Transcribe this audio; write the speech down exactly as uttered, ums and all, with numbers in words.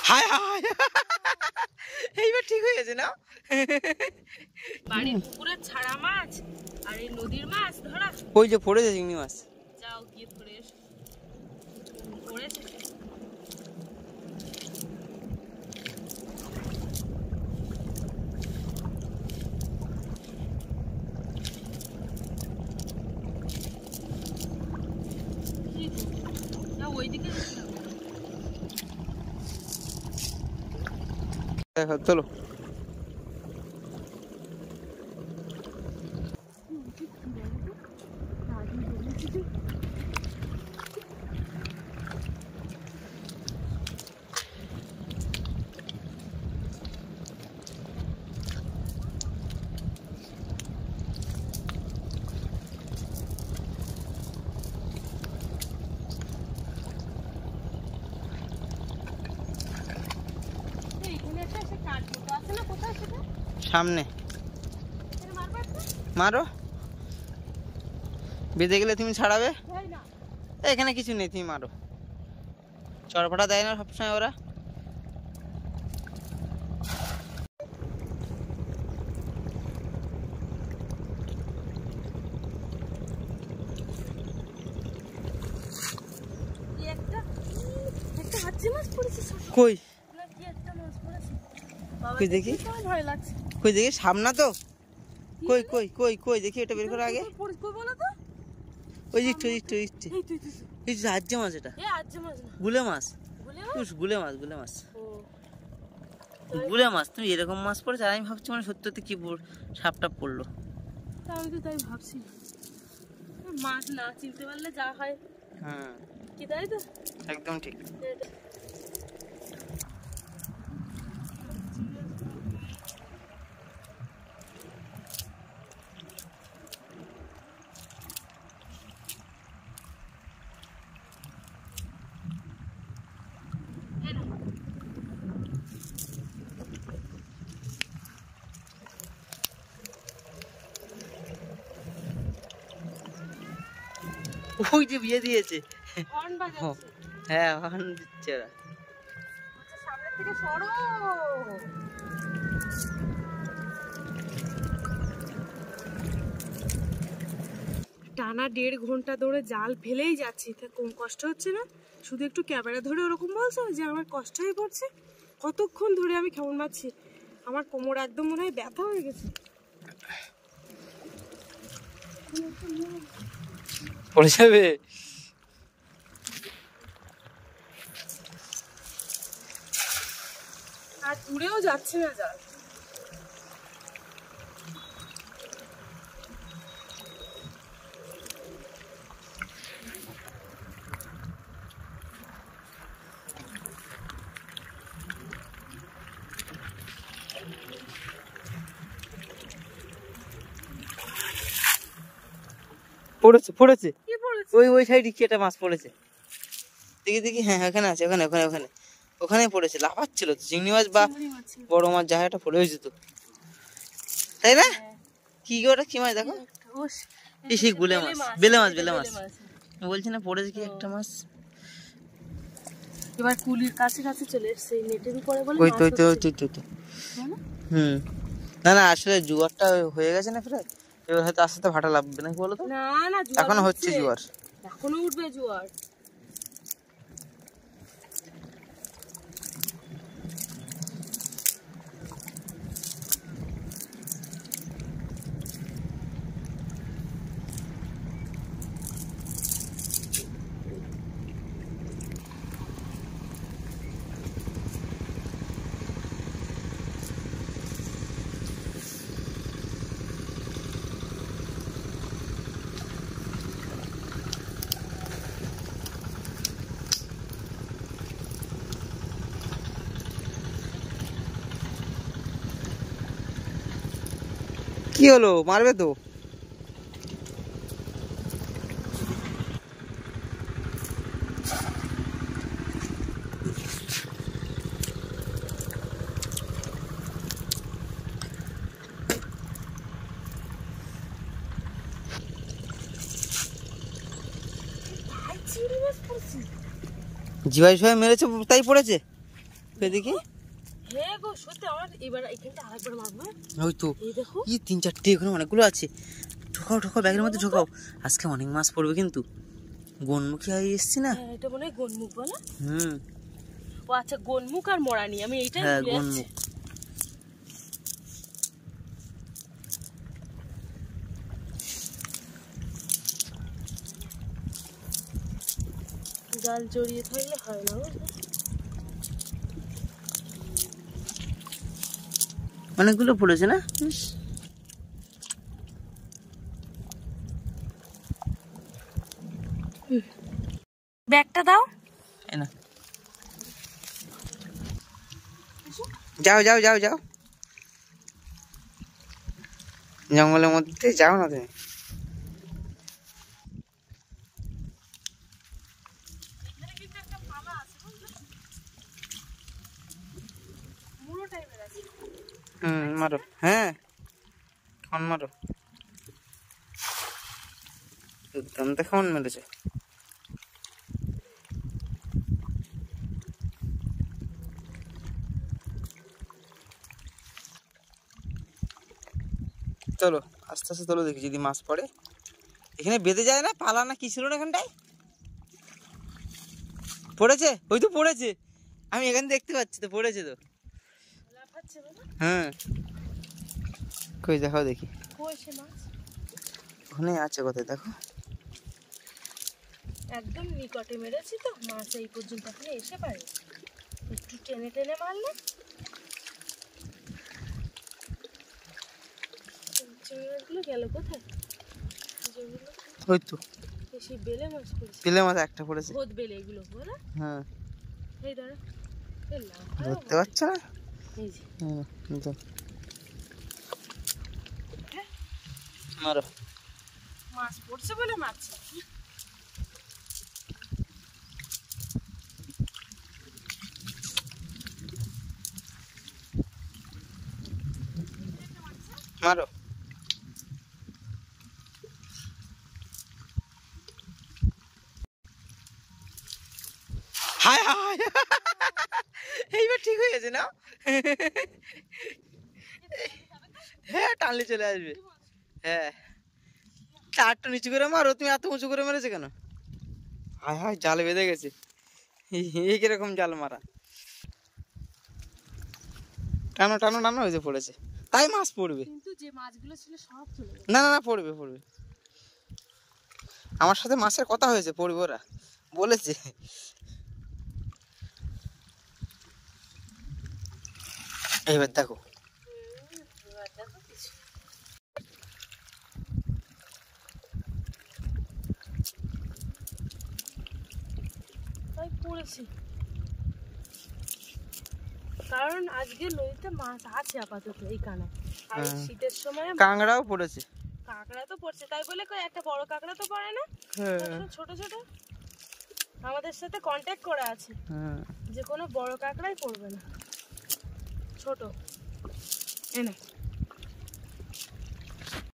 হায় হায় এইবার ঠিক হয়ে গেছে না? বাড়ির পুকুরের ছাড়া মাছ আর এই নদীর মাছ ধরা। ওই যে পড়েছে চিংড়ি মাছ। যাও গিয়ে ধরে এসো। পড়েছে ওইদিকে দেখো চলো। সামনে মারো, বেঁধে গেলে তুমি ছাড়াবে। এখানে কিছু নেই, তুমি মারো। চড়ফাটা দেয় না সবসময় ওরা। কই দেখি, কই দেখি, সামনা তো। কই কই কই কই দেখি, এটা বের করে আগে। ওই যে আজ্জে মাছ, এটা গুলে মাছ, গুলে মাছ, গুলে মাছ, গুলে মাছ। তুমি এরকম মাছ পড়েছে, আর আমি ভাবছি মানে সত্যি সত্যি কি সাপটা পড়লো। আমি তো তাই ভাবছি, মাছ না চিনতে পারলে যা হয়। হ্যাঁ কি তাই তো, একদম ঠিক। ওই যে বিয়ে দিয়েছে, হ্যাঁ হর্ন দিচ্ছে ওরা। সামনের থেকে সরো। টানা দেড় ঘন্টা ধরে জাল ফেলেই যাচ্ছি, তা কম কষ্ট হচ্ছে না? শুধু একটু ক্যামেরা ধরে ওরকম বলছো যে আমার কষ্ট হয়ে পড়ছে। কতক্ষণ ধরে আমি কেমন মারছি, আমার কোমর একদম মনে হয় ব্যথা হয়ে গেছে। পড়ে যাবে। আর দূরেও যাচ্ছে না জাল। পড়েছে পড়েছে, কি পড়েছে? ওই ওই সাইডে কি একটা মাছ পড়েছে, দেখি দেখি। হ্যাঁ ওখানে আছে, ওখানে ওখানে ওখানে ওখানেই পড়েছে, লাফাচ্ছিল তো। চিংড়ি মাছ বা বড় মাছ যা একটা পড়ে হয়েছে তো, তাই না? কি ওটা কি মাছ দেখো, সেই গুলে মাছ, বেলে মাছ, বেলে মাছ বলছি না, পড়েছে কি একটা মাছ। এবার কুলির কাছে কাছে চলে এসেছে, নেটের উপরে বলে। ওই তো ওই তো ওই তো তো হুম। না না, আসলে জোয়ারটা হয়ে গেছে না প্রায়, এবার হয়তো আস্তে আস্তে ভাটা লাগবে না, বলো তো? না না, এখনো হচ্ছে জোয়ার, এখনো উঠবে জোয়ার। কি হলো, মারবে তো? জিভাই সবাই মেরেছে তাই পড়েছে। এদিকে হ্যাঁ গো সত্যি আমার এবার এখানটা আরেকবার মারবো। ওই তো এই দেখো এই তিন চারটে এখানে অনেকগুলো আছে। ঢোকাও ঢোকাও ব্যাগের মধ্যে ঢোকাও, আজকে অনেক মাছ পড়বে কিন্তু। গনমুখী হয়ে এসছি না। হ্যাঁ এটা মনে হয় গনমুখ বলে। হুম ও আচ্ছা গনমুখ আর মরানি আমি এইটাই হ্যাঁ ভুলে যাচ্ছি। গনমুখ। জাল জড়িয়ে থাকলে হয় না বুঝলে? অনেকগুলো পড়েছে না। ব্যাগটা দাও। এই না, যাও যাও যাও যাও, জঙ্গলের মধ্যে যাও না তুমি। হুম মারো, হ্যাঁ কেমন মারো, দুর্দান্ত কেমন মেরেছে। চলো আস্তে আস্তে চলো, দেখি যদি মাছ পড়ে। এখানে বেঁধে যায় না পালা না কি ছিল না এখানটায়? পড়েছে, ওই তো পড়েছে, আমি এখানে দেখতে পাচ্ছি তো, পড়েছে তো। হ্যাঁ কই দেখাও দেখি, ওখানে আছে কোথায় দেখো। একদম নিকটে মেরেছি তো, মাছ এই পর্যন্ত আপনি এসে পারে, একটু টেনে টেনে মারলে। চিংড়িগুলো গেল কোথায়? ওই তো সেই বেলে মাছ পড়েছে, বেলে মাছ একটা পড়েছে। ভোদ বেলে এগুলো বলে। হ্যাঁ এই দাঁড়া, ধরতে পারছো না। এই যে হুম তো মারো, মাছ পড়ছে বলে মারছে। মারো। হায় হায়, এইবার ঠিক হয়ে গেছে না। হ্যাঁ টানলে চলে আসবে। হ্যাঁ চারটা নিচু করে মারো, তুমি এত উঁচু করে মেরেছে কেন? হায় হায় জাল বেঁধে গেছে, এই কিরকম জাল মারা। টানো টানো টানো, ওই যে পড়েছে, তাই মাছ পড়বে। কিন্তু যে মাছগুলো ছিল সব চলে গেছে। না না না পড়বে পড়বে, আমার সাথে মাছের কথা হয়েছে, পড়বে ওরা বলেছে। এইবার দেখো তাই পড়েছি, কারণ আজকে নদীতে মাছ আছে আপাতত এই কানে। আর এই শীতের সময় কাঁকড়াও পড়েছে। কাঁকড়া তো পড়ছে, তাই বলে কই একটা বড় কাঁকড়া তো পড়ে না, ছোট ছোট আমাদের সাথে কন্ট্যাক্ট করা আছে যে কোনো বড় কাঁকড়াই পড়বে না, ছোট এনে